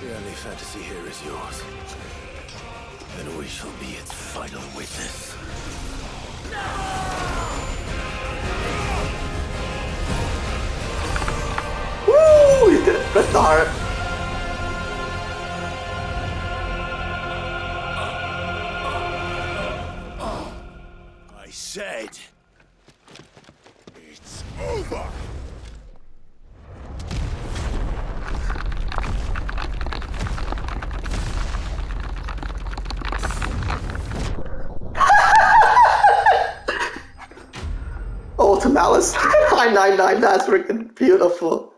The only fantasy here is yours. And we shall be its final witness. Woo! You did it! Press the heart. I said... it's over! Oh, to Malice. 999, that's freaking beautiful.